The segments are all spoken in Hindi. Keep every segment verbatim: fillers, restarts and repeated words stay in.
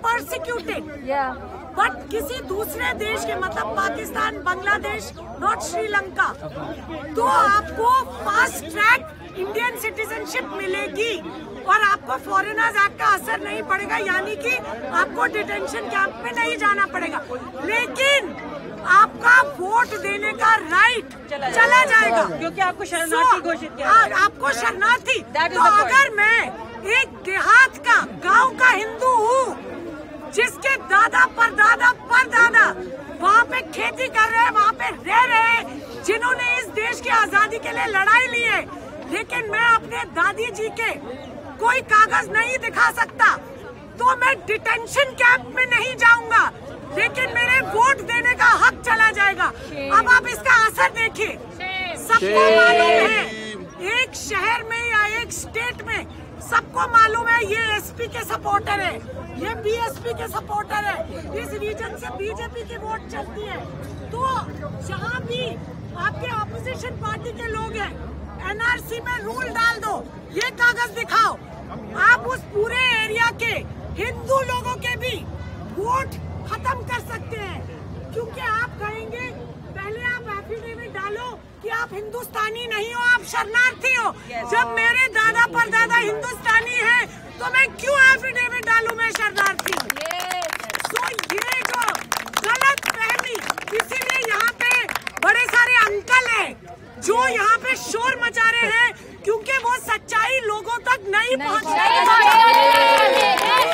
परसिक्यूटेड, बट किसी दूसरे देश के मतलब पाकिस्तान, बांग्लादेश, नॉट श्रीलंका, तो आपको फास्ट ट्रैक इंडियन सिटीजनशिप मिलेगी और आपको फॉरेनर्स एक्ट का असर नहीं पड़ेगा, यानी कि आपको डिटेंशन कैंप में नहीं जाना पड़ेगा, लेकिन आपका वोट देने का राइट चला, चला जाएगा क्योंकि आपको शरणार्थी so, घोषित किया आ, आपको शरणार्थी। तो अगर मैं एक देहात का, गांव का हिंदू हूँ जिसके दादा परदादा परदादा वहाँ पे खेती कर रहे हैं, वहाँ पे रह रहे हैं, जिन्होंने इस देश की आजादी के लिए लड़ाई ली है, लेकिन मैं अपने दादी जी के कोई कागज नहीं दिखा सकता, तो मैं डिटेंशन कैंप में नहीं जाऊंगा, लेकिन मेरे वोट देने का हक चला जाएगा। अब आप इसका असर देखिए, सबको मालूम है, एक शहर में या एक स्टेट में सबको मालूम है ये एसपी के सपोर्टर है, ये बीएसपी के सपोर्टर है, इस रीजन से बीजेपी की वोट चलती है। तो जहाँ भी आपके ऑपोजिशन पार्टी के लोग हैं, एनआरसी में रूल डाल दो, ये कागज दिखाओ, आप उस पूरे एरिया के हिंदू लोगों के भी वोट खत्म कर सकते हैं, क्योंकि आप कहेंगे पहले आप एफिडेविट डालो कि आप हिंदुस्तानी नहीं हो, आप शरणार्थी हो। जब मेरे दादा परदादा हिंदुस्तानी हैं, तो मैं क्यों एफिडेविट डालूं मैं शरणार्थी हूँ? तो ये जो गलत फहमी, इसीलिए यहाँ पे बड़े सारे अंकल हैं जो यहाँ पे शोर मचा रहे हैं, क्योंकि वो सच्चाई लोगों तक नहीं पहुँच रही।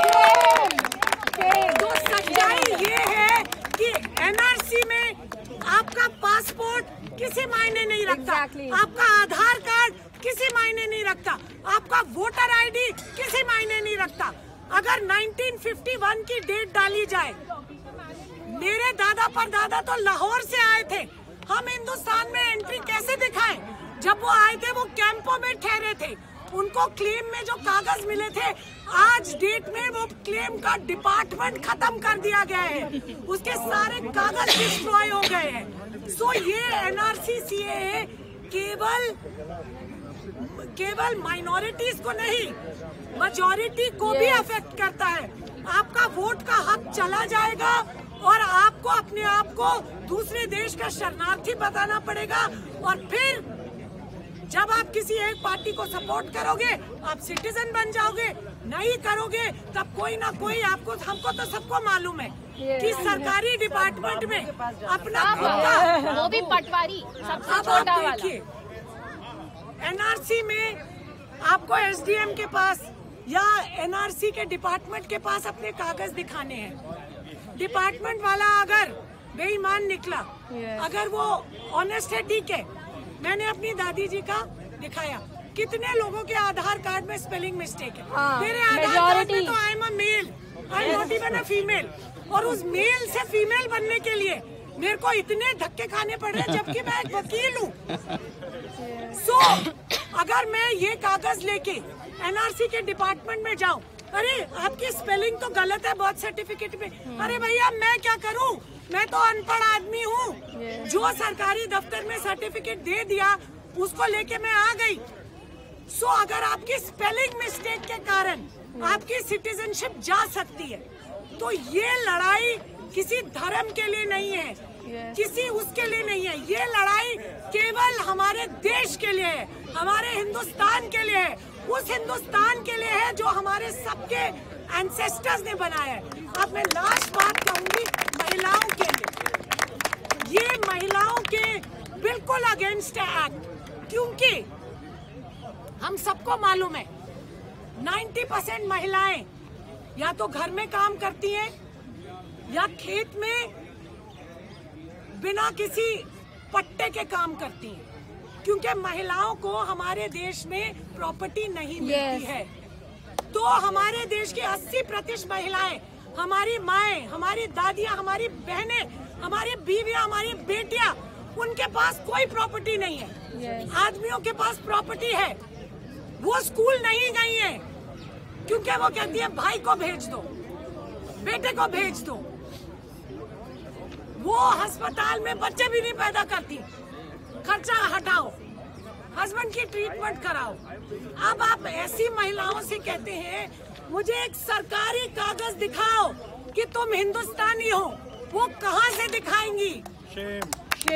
तो सच्चाई ये है कि एनआरसी में आपका पासपोर्ट किसी मायने नहीं रखता, exactly. आपका आधार कार्ड किसी मायने नहीं रखता, आपका वोटर आईडी किसी मायने नहीं रखता। अगर नाइनटीन फिफ्टी वन की डेट डाली जाए, मेरे दादा परदादा तो लाहौर से आए थे, हम हिंदुस्तान में एंट्री कैसे दिखाएं? जब वो आए थे वो कैंपों में ठहरे थे, उनको क्लेम में जो कागज मिले थे, आज डेट में वो क्लेम का डिपार्टमेंट खत्म कर दिया गया है, उसके सारे कागज डिस्ट्रॉय हो गए हैं। सो ये एनआरसी सीएए केवल केवल माइनॉरिटीज को नहीं, मेजॉरिटी को भी अफेक्ट करता है। आपका वोट का हक चला जाएगा और आपको अपने आप को दूसरे देश का शरणार्थी बताना पड़ेगा, और फिर जब आप किसी एक पार्टी को सपोर्ट करोगे आप सिटीजन बन जाओगे, नहीं करोगे तब कोई ना कोई आपको, हमको तो सबको मालूम है कि सरकारी डिपार्टमेंट में अपना खुद का, वो भी पटवारी सबसे छोटा वाला। देखिए एनआरसी में आपको एसडीएम के पास या एनआरसी के डिपार्टमेंट के पास अपने कागज दिखाने हैं। डिपार्टमेंट वाला अगर बेईमान निकला, अगर वो ऑनेस्ट है, ठीक है, मैंने अपनी दादी जी का दिखाया, कितने लोगों के आधार कार्ड में स्पेलिंग मिस्टेक है, हाँ, मेरे आधार कार्ड में तो I am a male, I am not even a female, और उस मेल से फीमेल बनने के लिए मेरे को इतने धक्के खाने पड़ रहे हैं, जबकि मैं एक वकील हूँ। सो so, अगर मैं ये कागज लेके एनआरसी के डिपार्टमेंट में जाऊँ, अरे आपकी स्पेलिंग तो गलत है बर्थ सर्टिफिकेट में, अरे भैया मैं क्या करूँ, मैं तो अनपढ़ आदमी हूँ, जो सरकारी दफ्तर में सर्टिफिकेट दे दिया उसको लेके मैं आ गई। सो so, अगर आपकी स्पेलिंग मिस्टेक के कारण आपकी सिटीजनशिप जा सकती है, तो ये लड़ाई किसी धर्म के लिए नहीं है, किसी उसके लिए नहीं है, ये लड़ाई केवल हमारे देश के लिए है, हमारे हिंदुस्तान के लिए है, उस हिंदुस्तान के लिए है जो हमारे सबके एंसेस्टर्स ने बनाया है। अब मैं लास्ट बात कहूंगी महिलाओं के लिए, ये महिलाओं के बिल्कुल अगेंस्ट है एक्ट, क्योंकि हम सबको मालूम है नब्बे परसेंट महिलाएं या तो घर में काम करती हैं या खेत में बिना किसी पट्टे के काम करती हैं, क्योंकि महिलाओं को हमारे देश में प्रॉपर्टी नहीं मिलती yes. है। तो हमारे देश की अस्सी प्रतिशत महिलाएं, हमारी माएं, हमारी दादियां, हमारी बहनें, हमारी बीवियां, हमारी बेटियां, उनके पास कोई प्रॉपर्टी नहीं है yes. आदमियों के पास प्रॉपर्टी है, वो स्कूल नहीं गई है क्योंकि वो कहती है भाई को भेज दो, बेटे को भेज दो, वो अस्पताल में बच्चे भी नहीं पैदा करती, खर्चा हटाओ, हस्बैंड की ट्रीटमेंट कराओ। अब आप ऐसी महिलाओं से कहते हैं मुझे एक सरकारी कागज दिखाओ कि तुम हिंदुस्तानी हो, वो कहाँ से दिखाएंगी? शेम।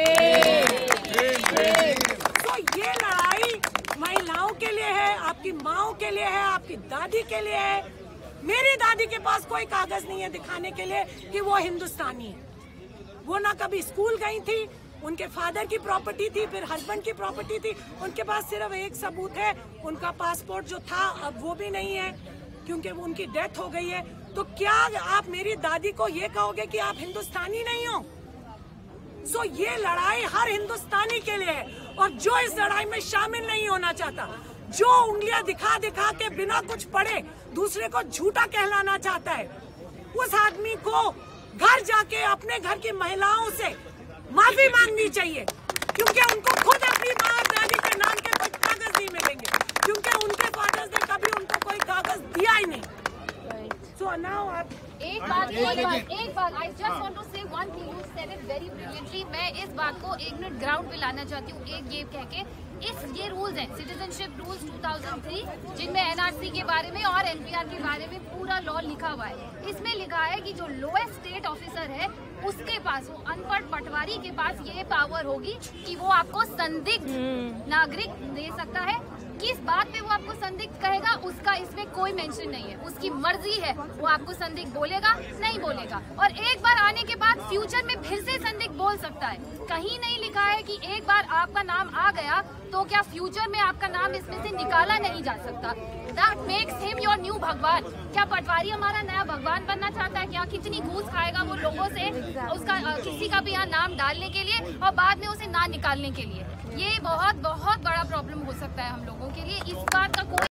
तो ये लड़ाई महिलाओं के लिए है, आपकी माओ के लिए है, आपकी दादी के लिए है। मेरी दादी के पास कोई कागज नहीं है दिखाने के लिए कि वो हिंदुस्तानी है। वो ना कभी स्कूल गई थी, उनके फादर की प्रॉपर्टी थी, फिर हस्बैंड की प्रॉपर्टी थी, उनके पास सिर्फ एक सबूत है, उनका पासपोर्ट जो था अब वो भी नहीं है क्योंकि उनकी डेथ हो गई है। तो क्या आप मेरी दादी को ये कहोगे कि आप हिंदुस्तानी नहीं हो? सो ये लड़ाई हर हिंदुस्तानी के लिए है, और जो इस लड़ाई में शामिल नहीं होना चाहता, जो उंगलियां दिखा दिखा के बिना कुछ पढ़े दूसरे को झूठा कहलाना चाहता है, उस आदमी को घर जाके अपने घर की महिलाओं से माफी मांगनी चाहिए, क्योंकि उनको खुद अपनी माँ और दादी के नाम के कोई कागज नहीं मिलेंगे, क्योंकि उनके फादर्स ने कभी उनको कोई कागज दिया ही नहीं। सो नाउ आप एक बात एक बात एक बात I just want to say one thing, you said it very brilliantly. मैं इस बात को एक मिनट ग्राउंड पे लाना चाहती हूँ, एक ये कह के, इस ये रूल्स हैं सिटीजनशिप रूल्स दो हज़ार तीन, जिनमें एनआरसी के बारे में और एनपीआर के बारे में पूरा लॉ लिखा हुआ है। इसमें लिखा है कि जो लोएस्ट स्टेट ऑफिसर है उसके पास, वो अनपढ़ पटवारी के पास ये पावर होगी कि वो आपको संदिग्ध नागरिक दे सकता है। किस बात पे वो आपको संदिग्ध कहेगा उसका इसमें कोई मेंशन नहीं है, उसकी मर्जी है, वो आपको संदिग्ध बोलेगा नहीं बोलेगा, और एक बार आने के बाद फ्यूचर में फिर से संदिग्ध बोल सकता है। कहीं नहीं लिखा है कि एक बार आपका नाम आ गया तो क्या फ्यूचर में आपका नाम इसमें से निकाला नहीं जा सकता। That makes him your new Bhagwan. क्या पटवारी हमारा नया भगवान बनना चाहता है? क्या कितनी घूस खाएगा वो लोगों से उसका किसी का भी यहाँ नाम डालने के लिए और बाद में उसे ना निकालने के लिए? ये बहुत बहुत बड़ा प्रॉब्लम हो सकता है हम लोगों के लिए। इस बात का कोई